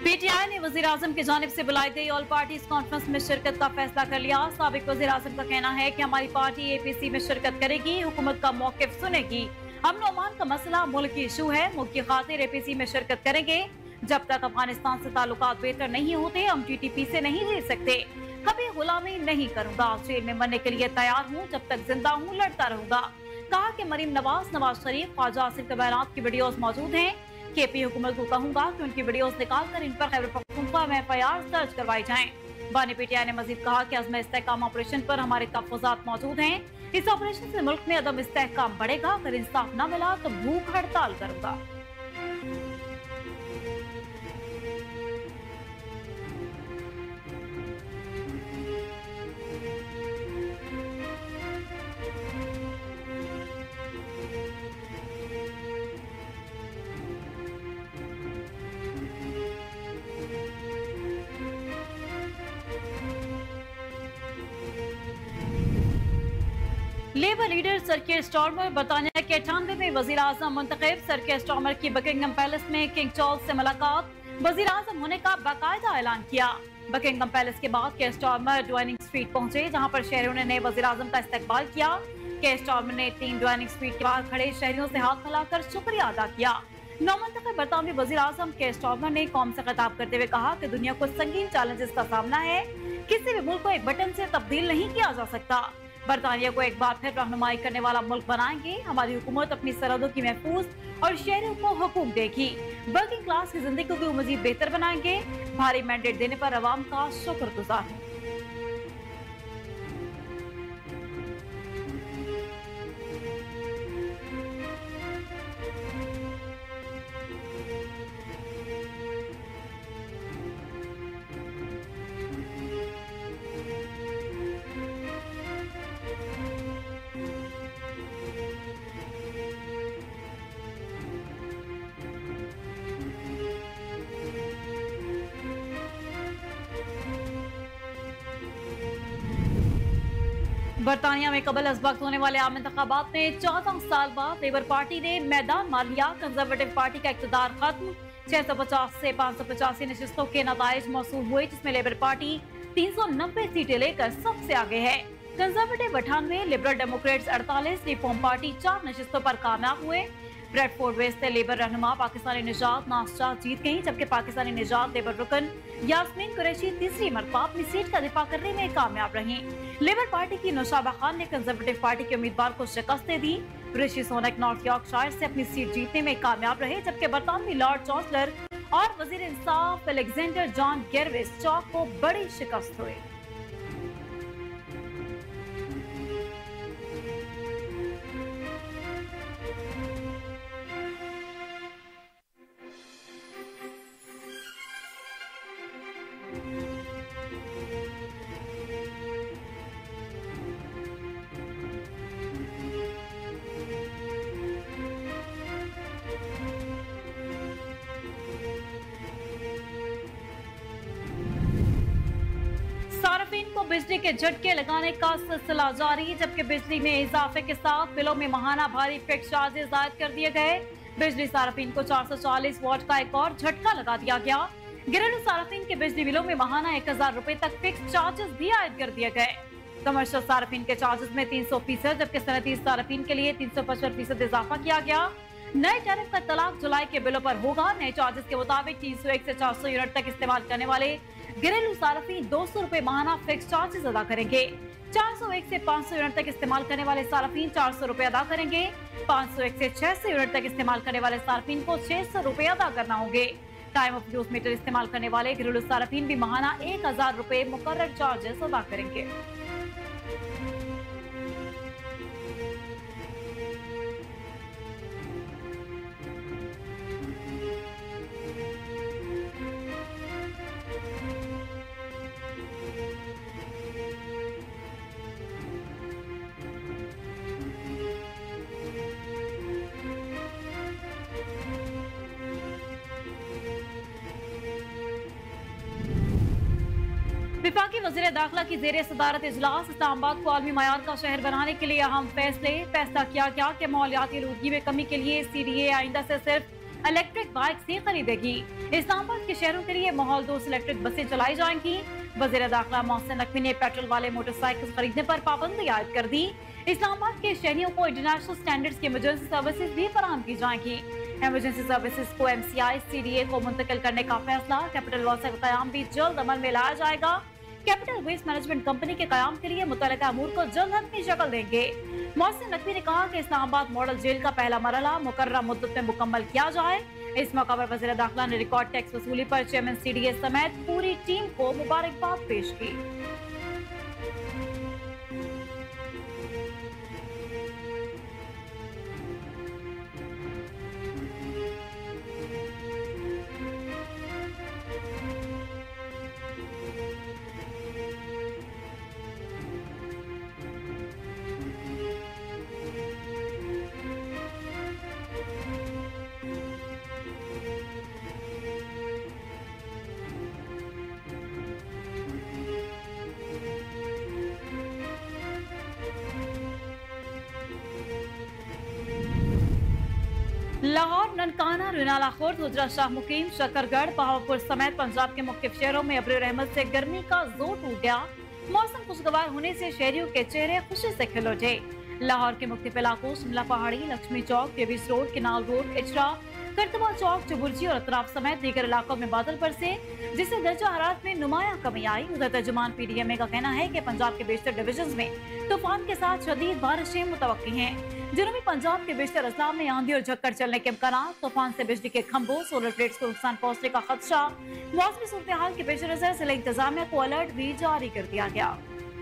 PTI ने वजीर-आजम की जानिब से बुलाई गई ऑल पार्टीज कॉन्फ्रेंस में शिरकत का फैसला कर लिया। साबिक वजीर-आजम का कहना है कि हमारी पार्टी एपीसी में शिरकत करेगी, हुकूमत का मौकिफ सुनेगी। अमन ओमान का मसला मुल्क की इशू है, मुल्क की खातिर एपीसी में शिरकत करेंगे। जब तक अफगानिस्तान से ताल्लुकात बेहतर नहीं होते हम टीटीपी से नहीं ले सकते। कभी गुलामी नहीं करूंगा, जेल में मरने के लिए तैयार हूँ, जब तक जिंदा हूँ लड़ता रहूंगा। कहा कि मरीम नवाज, नवाज शरीफ, ख्वाजा आसिफ के बयानात की वीडियोस मौजूद हैं। केपी हुकूमत को कहूंगा कि उनकी वीडियोस निकाल कर इन पर खैबर पख्तूनख्वा में एफआईआर दर्ज करवाई जाएं। बानी पीटीआई ने मजीद कहा कि अज़्म इस्तेहकाम ऑपरेशन पर हमारे तहफ़्फ़ुज़ात मौजूद हैं। इस ऑपरेशन से मुल्क में अदम इस्तेहकाम बढ़ेगा, अगर इंसाफ न मिला तो भूख हड़ताल करूंगा। Labour leader sir Keir Starmer बरतानिया के 98वें वजीर आजम मुंतखब। सर कीर स्टारमर की बकिंगम पैलेस में किंग चार्ल्स से मुलाकात, वजीर आजम होने का बाकायदा ऐलान किया। बकिंगम पैलेस के बाद कीर स्टारमर ड्वाइनिंग स्ट्रीट पहुंचे, जहां पर शहरियों ने नए वजीर आजम का इस्तकबाल किया। कीर स्टारमर ने 3 ड्वाइनिंग स्ट्रीट के बाहर खड़े शहरियों से हाथ मिलाकर शुक्रिया अदा किया। नौमंतखब बरतानवी वजीर आजम कीर स्टारमर ने कौम से खिताब करते हुए कहा कि दुनिया को संगीन चैलेंजेस का सामना है, किसी भी मुल्क को एक बटन से तब्दील नहीं किया जा सकता। बरतानिया को एक बार फिर रहनुमाई करने वाला मुल्क बनाएंगे। हमारी हुकूमत अपनी सरहदों की महफूज और शहरों को हुकूक देगी। वर्किंग क्लास की जिंदगी को मजीद बेहतर बनाएंगे। भारी मैंडेट देने पर अवाम का शुक्रगुजार हूँ। बरतानिया में कबल अज वक्त होने वाले आम इंतखाबात में 14 साल बाद लेबर पार्टी ने मैदान मार लिया। कंजर्वेटिव पार्टी का इक़्तिदार खत्म। 650 से 585 नशिस्तों के नताइज मौसूल हुए, जिसमें लेबर पार्टी 390 सीटें लेकर सबसे आगे है। Conservative 98, Liberal Democrats 48, Reform Party 4 नशिस्तों पर कामयाब हुए। ब्रेडफोर्ड वेस्ट से लेबर रहनुमा पाकिस्तानी निजात नासचा जीत गई, जबकि पाकिस्तानी निजात लेबर रुकन यास्मीन कुरैशी तीसरी मरतबा अपनी सीट का दिफा करने में कामयाब रही। लेबर पार्टी की नौशाबा खान ने कंजर्वेटिव पार्टी के उम्मीदवार को शिकस्त दे दी। ऋषि सोनक नॉर्थ यॉर्कशायर से अपनी सीट जीतने में कामयाब रहे, जबकि बरतानवी लॉर्ड चांसलर और वजीर इंसाफ अलेक्जेंडर जॉन गेरविस चौक को बड़ी शिकस्त हुई। सार्फिन को बिजली के झटके लगाने का सिलसिला जारी, जबकि बिजली में इजाफे के साथ बिलों में माहाना भारी फिक्स चार्जेस आयद कर दिए गए। बिजली सार्फिन को 440 वॉट का एक और झटका लगा दिया गया। घरेलू सार्फिन के बिजली बिलों में माहाना 1000 रुपए तक फिक्स चार्जेस भी आयद कर दिए गए। कमर्शियल सार्फिन के चार्जेस में 300%, जबकि सनती सार्फिन के लिए 355% इजाफा किया गया। नए टैरिफ का तलाक जुलाई के बिलों पर होगा। नए चार्जेस के मुताबिक 301 से 400 यूनिट तक इस्तेमाल करने वाले घरेलू सार्फिन 200 रुपए माहाना फिक्स चार्जेस अदा करेंगे। 401 से 500 यूनिट तक इस्तेमाल करने वाले सार्फिन 400 रुपए अदा करेंगे। 501 से 600 यूनिट तक इस्तेमाल करने वाले सार्फिन को 600 रुपए अदा करना होंगे। टाइम ऑफ यूज मीटर इस्तेमाल करने वाले घरेलू सार्फिन भी माहाना 1000 रुपए मुकर्रर चार्जेस अदा करेंगे। विफाकी वज़ीर दाखिला की ज़ेर सदारत इजलास इस्लामाबाद को आलमी मयार का शहर बनाने के लिए अहम फैसला किया गया कि माहौलियाती आलूदगी में कमी के लिए CDA आइंदा से सिर्फ इलेक्ट्रिक बाइक से खरीदेगी। इस्लामाबाद के शहरों के लिए माहौल दोस्त इलेक्ट्रिक बसें चलाई जाएंगी। वजीर दाखिला मोहसिन नकवी ने पेट्रोल वाले मोटरसाइकिल खरीदने पर पाबंदी आयद कर दी। इस्लामाबाद के शहरियों को इंटरनेशनल स्टैंडर्ड्स की इमरजेंसी सर्विसेज भी फराहम की जाएंगी। इमरजेंसी सर्विसेज को MCI CDA को मुंतकिल करने का फैसला। कैपिटल लॉस का कयाम भी जल्द अमल में लाया जाएगा। कैपिटल वेस्ट मैनेजमेंट कंपनी के कयाम के लिए मुतल्लिका अमूर को जल्द हतमी शक्ल देंगे। मोहसिन नकवी ने कहा कि इस्लामाबाद मॉडल जेल का पहला मरहला मुकर्ररा मुद्दत में मुकम्मल किया जाए। इस मौका पर वज़ीर दाखिला ने रिकॉर्ड टैक्स वसूली पर चेयरमैन CDA समेत पूरी टीम को मुबारकबाद पेश की। लाहौर, ननकाना, रुनाला खुर्द, हुजरा शाह मुकीम, शकरगढ़, बहावलपुर समेत पंजाब के मुख्तलिफ शहरों में अब्र रहमत से गर्मी का जोर टूट गया। मौसम खुशगवार होने से शहरियों के चेहरे खुशी से खिल उठे। लाहौर के मुख्तलिफ इलाकों Shimla Pahari, Lakshmi Chowk, Davis Road, Canal Road, Ichhra, Qurtaba Chowk, Chauburji और अतराफ समेत दीगर इलाकों में बादल बरसे, जिससे दर्जा हरारत में नुमाया कमी आई। उधर तर्जुमान PDMA का कहना है कि पंजाब के बेशतर डिवीजन में तूफान के साथ शदीद बारिशें मुतवक्की हैं। जनूबी पंजाब के बेशतर अजला में आंधी और झक्कर चलने के इम्कान, तूफान से बिजली के खंभों, सोलर प्लेट्स को नुकसान पहुंचने का खदशा। मौसमी सूरत हाल के पेश नजर जिला इंतजामिया को अलर्ट भी जारी कर दिया गया।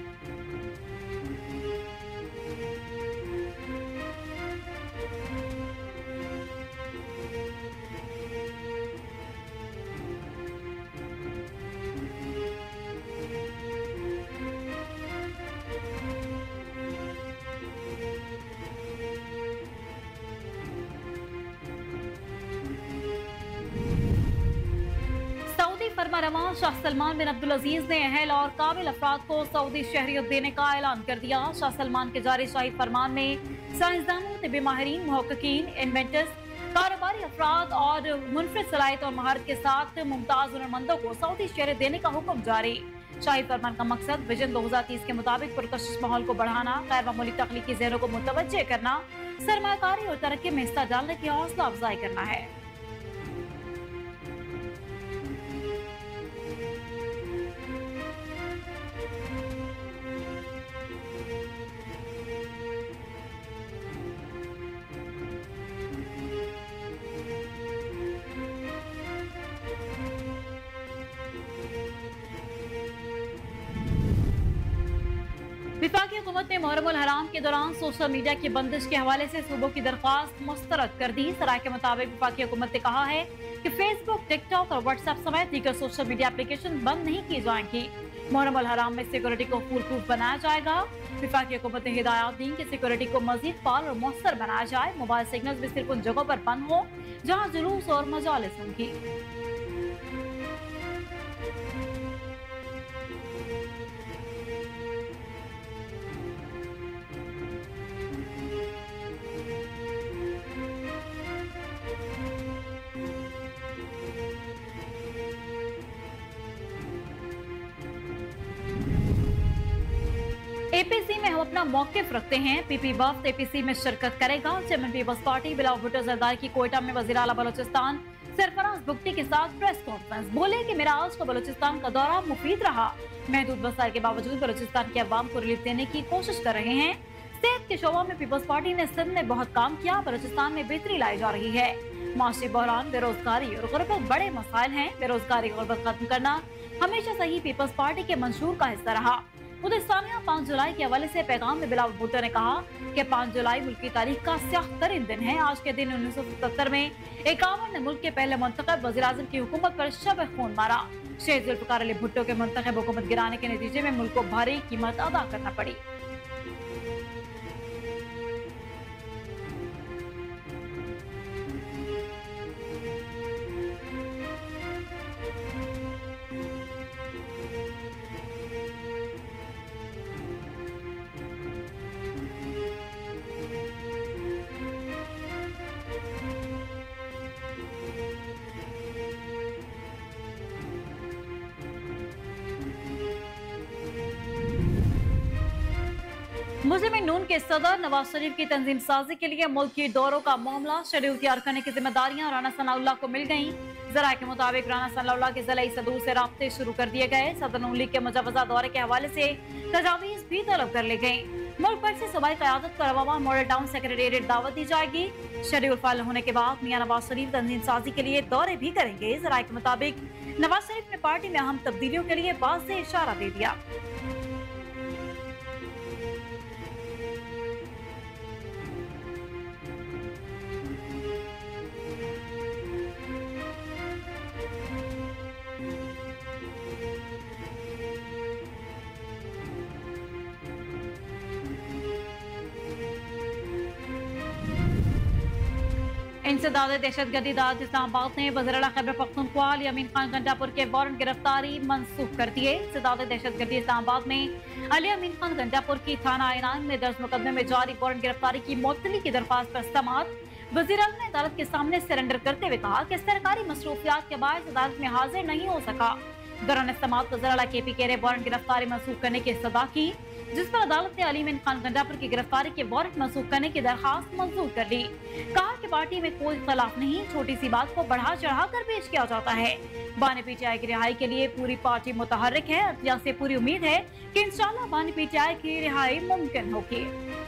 फरमारवा शाह सलमान बिन अब्दुल अजीज ने अहल और काबिल अफराद को सऊदी शहरियत देने का ऐलान कर दिया। शाह सलमान के जारी शाही फरमान में साइंसदानों, तिब्बी माहिरीन, मुहक्किकीन, इन्वेंटर्स, कारोबारी अफराद और मुनफरिद सलाहियत और महारत के साथ मुमताज हुनरमंदों को सऊदी शहरियत देने का हुक्म जारी। शाही फरमान का मकसद विजन 2030 के मुताबिक पुरकशिश माहौल को बढ़ाना, गैर मामूली तख्लीकी ज़हनों को मुतवज्जे करना, सरमायाकारी और तरक्की में हिस्सा डालने की हौसला अफजाई करना है। विफाकी हुकूमत ने मुहर्रम उल हराम के दौरान सोशल मीडिया की बंदिश के हवाले से सूबों की दरख्वास्त मुस्तरद कर दी। सराय के मुताबिक विफाकी हुकूमत ने कहा है कि फेसबुक, टिकटॉक और व्हाट्सएप समेत दीगर सोशल मीडिया एप्लीकेशन बंद नहीं की जाएंगी। मुहर्रम उल हराम में सिक्योरिटी को फूल प्रूफ बनाया जाएगा। विफाकी हुकूमत ने हिदायत दी कि सिक्योरिटी को मजीद फाल और मौसर बनाया जाए। मोबाइल सिग्नल भी सिर्फ उन जगहों पर बंद हो जहाँ जुलूस और मजालिस होंगी। APC में हम अपना मौकिफ रखते हैं। PP वफ्द APC में शिरकत करेगा। Chairman Peoples Party Bilawal Bhutto Zardari की कोयटा में वज़ीर आला बलोचिस्तान सरफराज बुगटी के साथ प्रेस कॉन्फ्रेंस। बोले कि मेरा आज का बलोचिस्तान का दौरा मुफीद रहा। महदूद वसाइल के बावजूद बलोचिस्तान के अवाम को रिलीफ देने की कोशिश कर रहे हैं। सेहत के शोबा में पीपल्स पार्टी ने सिंध में बहुत काम किया। बलोचिस्तान में बेहतरी लाई जा रही है। माशी बहरान, बेरोजगारी और गुर्बत बड़े मसाइल हैं। बेरोजगारी, गुर्बत खत्म करना हमेशा से ही पीपल्स पार्टी के मंशूर का हिस्सा रहा। उधर सानिया 5 जुलाई के हवाले से पैगाम में बिलावल भुट्टो ने कहा कि 5 जुलाई मुल्क की तारीख का स्याह तरीन दिन है। आज के दिन 1977 में 51 ने मुल्क के पहले मुंतखब वज़ीर आज़म की हुकूमत पर शब खून मारा। शेख जुल्फ़िकार अली भुट्टो के मुंतखब हुकूमत गिराने के नतीजे में मुल्क को भारी कीमत अदा करना पड़ी। मुस्लिम नून के सदर नवाज शरीफ की तंजीम साजी के लिए मुल्की दौरों का मामला शेड्यूल तैयार करने की जिम्मेदारियां राना सनाउल्लाह को मिल गईं। जराये के मुताबिक राना सनाउल्लाह के जिला सदूर से राब्ते शुरू कर दिए गए। सदर नून लीग के मुजवजा दौरे के हवाले से तजावीज भी तलब कर ली गयी। मुल्क भर से सूबाई क़यादत को रवामा मॉडल टाउन सेक्रेटेरिएट दावत दी जाएगी। शेड्यूल फाइल होने के बाद मियां नवाज शरीफ तंजीम साजी के लिए दौरे भी करेंगे। जराये के मुताबिक नवाज शरीफ ने पार्टी में अहम तब्दीलियों के लिए बात से इशारा दे दिया। इंसदाद दहशतगर्दी दाद इस्लामाबाद ने वज़ीर-ए-आला खैबर पख्तूनख्वा अमीन खान गंडापुर के वारंट गिरफ्तारी मंसूख कर दिए। इंसदाद दहशतगर्दी इस्लामाबाद में अली अमीन खान गंडापुर की थाना ऐनान में दर्ज मुकदमे में जारी वारंट गिरफ्तारी की मुअत्तली की दरख्वास्त पर समाअत। वज़ीर-ए-आला ने अदालत के सामने सरेंडर करते हुए कहा कि सरकारी मसरूफियात के बायस अदालत में हाजिर नहीं हो सका। दौरान समाअत वज़ीर-ए-आला KP ने वारंट गिरफ्तारी मंसूख करने की सदा की, जिस पर अदालत ने अली अमीन खान गंडापुर की गिरफ्तारी के वारंट मंसूख करने की दरखास्त मंजूर कर ली। कहा कि पार्टी में कोई इख्तलाफ नहीं, छोटी सी बात को बढ़ा चढ़ा कर पेश किया जाता है। बानी PTI की रिहाई के लिए पूरी पार्टी मुतहर्रिक है। अदलिया से पूरी उम्मीद है कि इंशाअल्लाह बानी PTI की रिहाई मुमकिन होगी।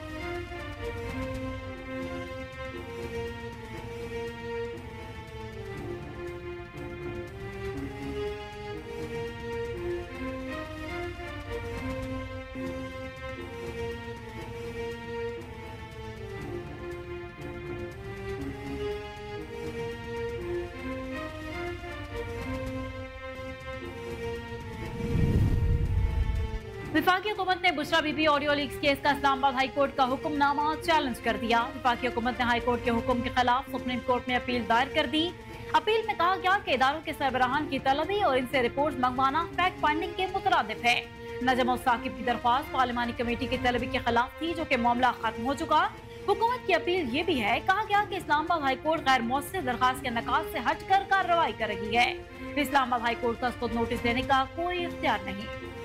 विफाकी हुकूमत ने Bushra Bibi audio leaks case का इस्लामाबाद हाई कोर्ट का हुक्मनामा चैलेंज कर दिया। विफाकी हुकूमत ने हाई कोर्ट के हुक्म के खिलाफ सुप्रीम कोर्ट में अपील दायर कर दी। अपील में कहा गया कि इदारों के सरबराहान की तलबी और इनसे रिपोर्ट मंगवाना फैक्ट फाइंडिंग के मुतरादिफ है। नजम और साकिब की दरख्वास्त पार्लिमानी कमेटी की तलबी के खिलाफ थी, जो कि मामला खत्म हो चुका। हुकूमत की अपील ये भी है, कहा गया कि इस्लामाबाद हाई कोर्ट गैर मौसर दरखास्त के नकाज से हटकर कार्रवाई कर रही है। इस्लामाबाद हाई कोर्ट का खुद नोटिस देने का कोई इख्तियार नहीं।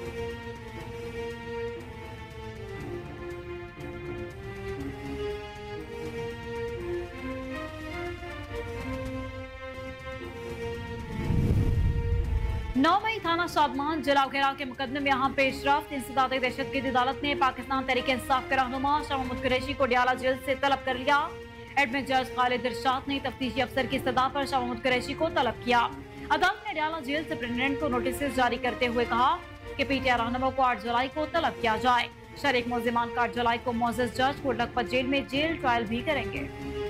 नौमई थाना शादमान जलाव घेराव के मुकदमे में अहम पेशरफ्त। इंसदाद दहशतगर्दी अदालत ने पाकिस्तान तहरीक इंसाफ के रहनुमा शाह महमूद कुरैशी को डियाला जेल से तलब कर लिया। एडमिट जज खालिद इरशाद ने तफ्तीशी अफसर की सदा पर शाह महमूद कुरैशी को तलब किया। अदालत ने डियाला जेल सुपरिटेंडेंट को नोटिस जारी करते हुए कहा कि PTI रहनुमा को 8 जुलाई को तलब किया जाए। शरीक मुल्जिमान का 8 जुलाई को मोअज़्ज़ज़ जज को लखपत जेल में जेल ट्रायल भी करेंगे।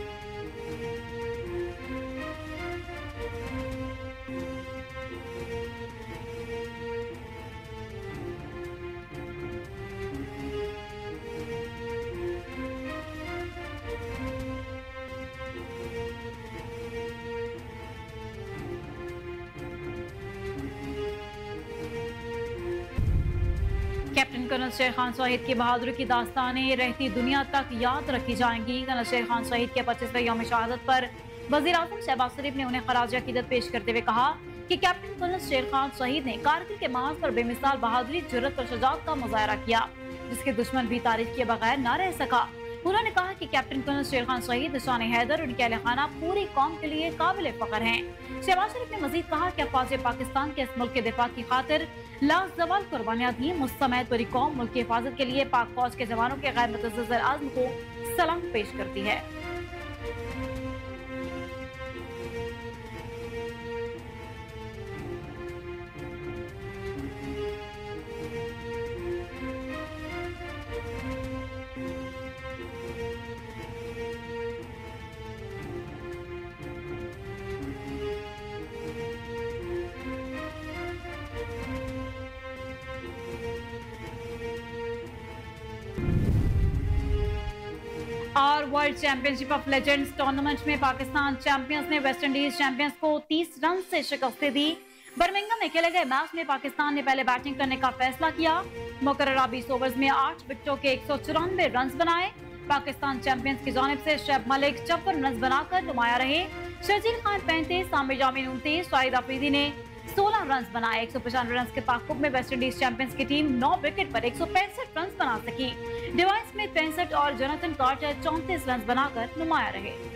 कैप्टन कर्नल शेर खान शहीद की बहादुरी की दास्तानें रहती दुनिया तक याद रखी जाएंगी। कर्नल शेर खान शहीद के 25वें यौम शहादत पर वज़ीर-ए-आज़म शहबाज शरीफ ने उन्हें खराज अकीदत पेश करते हुए कहा कि कैप्टन कर्नल शेर खान शहीद ने कारगिल के महाज पर बेमिसाल बहादुरी, जुर्रत और शुजाअत का मुजाहरा किया, जिसके दुश्मन भी तारीफ किए बगैर न रह सका। उन्होंने कहा कि कैप्टन कर्नल शेर खान शहीद, निशान हैदर, उनके अहले खाना पूरी कौम के लिए काबिल फख्र हैं। शहबाज शरीफ ने मजीद कहा कि अफवाज पाकिस्तान के इस मुल्क के दिफा की खातिर लाजवाल कुर्बानियां दी। मुस्तमैद पूरी कौम मुल्क की हिफाजत के लिए पाक फौज के जवानों के गैर मुतज़्ज़र आज़म को सलाम पेश करती है। और world championship of legends tournament में पाकिस्तान चैंपियंस ने वेस्ट इंडीज चैंपियंस को 30 रन से शिकस्त दी। बर्मिंघम में खेले गए मैच में पाकिस्तान ने पहले बैटिंग करने का फैसला किया। मुकर्ररा 20 ओवर्स में 8 विकेटों के 194 रन बनाए। पाकिस्तान चैंपियंस की जानिब से शैब मलिक 54 रन बनाकर नुमाया रहे। शर्जील खान 35, सामिर जामी 29, शाहिद आफरीदी ने 16 रन बनाए। 195 रन के ताकुब में वेस्ट इंडीज चैंपियंस की टीम 9 विकेट पर 165 रन बना सकी। डिवाइन स्मिथ 65 और जोनाथन कार्टर 34 रन बनाकर नुमाया रहे।